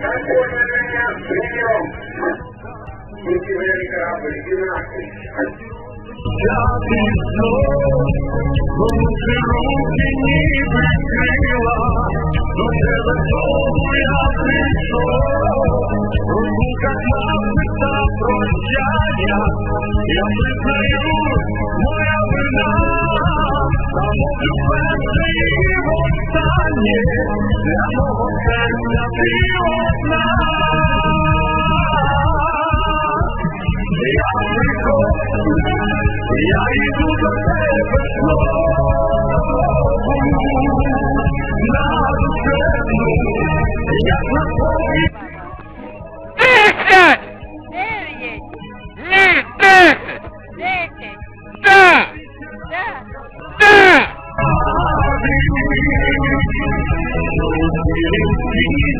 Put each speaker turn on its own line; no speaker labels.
Прием! Будьте великорабы, иначе.
Пятый снов, лучше руки не прикрыла, но не за что я пришел. Руку как навсегда прощания, я признаю, моя вина. Само любовь его станет, для моего сердца ты одна. Я прихожу, я иду до тебе снова, на душевну, я напомню.
10!
9,
Ні, 10!
10,
Да!
да.
Да!
А ты